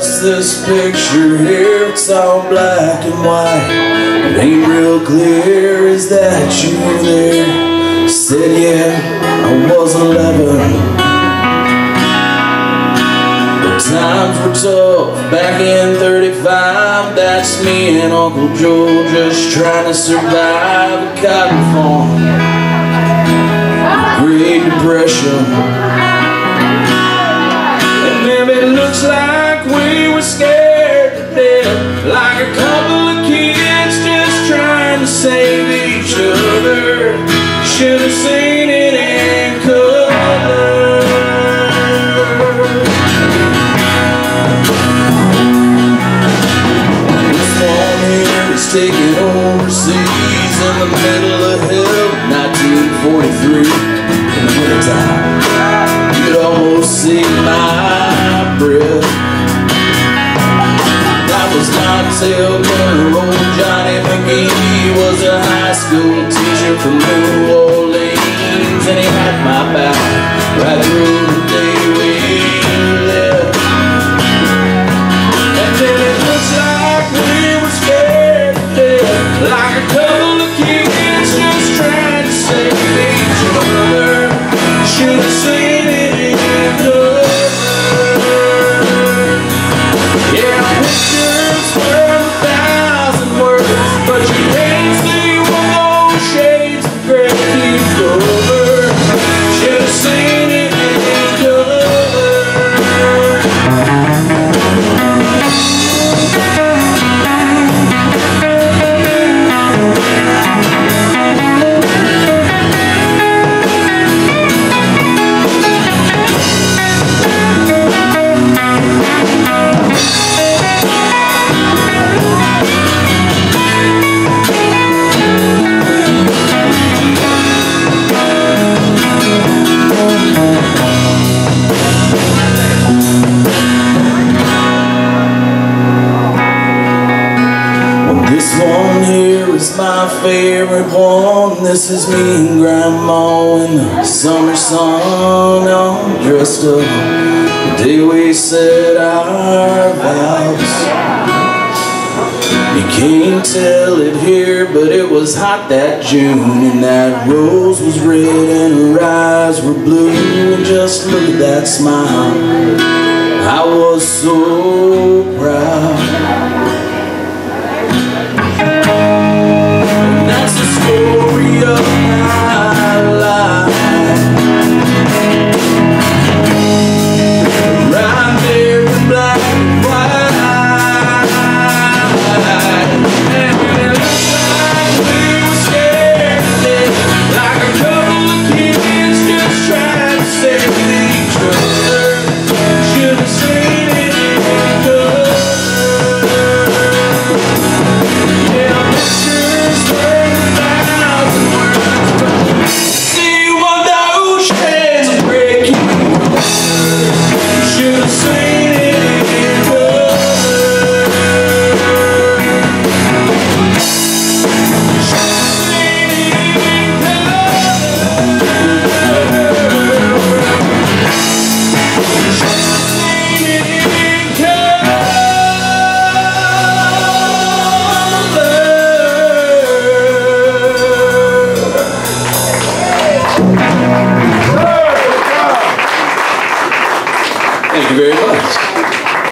what's this picture here? It's all black and white. It ain't real clear, is that you there? Said yeah, I was 11. The times were tough back in 35. That's me and Uncle Joe just trying to survive the cotton farm, Great Depression. It looks like we were scared to death, like a couple of kids just trying to save each other. Should have seen it in color. This one here is taken overseas in the middle of hell, 1943. In the wintertime, you could almost see my breath. That was my tail gunner. Old Johnny McGee was a high school teacher from New Orleans, and he had my back right through the day we left. And then it looks like we were scared to death, like a couple of kids just trying to save each other. Should have seen it in color. Yeah, pictures were 1,000 words, but you can't see what those shades of gray keep over. Should have seen it in my favorite one. This is me and Grandma in the summer sun, all dressed up the day we said our vows. You can't tell it here, but it was hot that June, and that rose was red and her eyes were blue. And just look at that smile, I was so proud. Story of my life, right there in black and white. And it looks like we were scared to death, like a couple of kids just trying to save each other. Should have seen it in color. Yeah, pictures were Thank you very much.